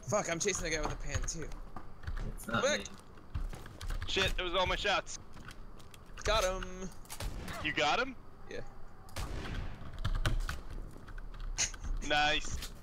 Fuck, I'm chasing the guy with the pan too. It's not Quick. me. Shit, it was all my shots. Got him. You got him? Yeah. Nice.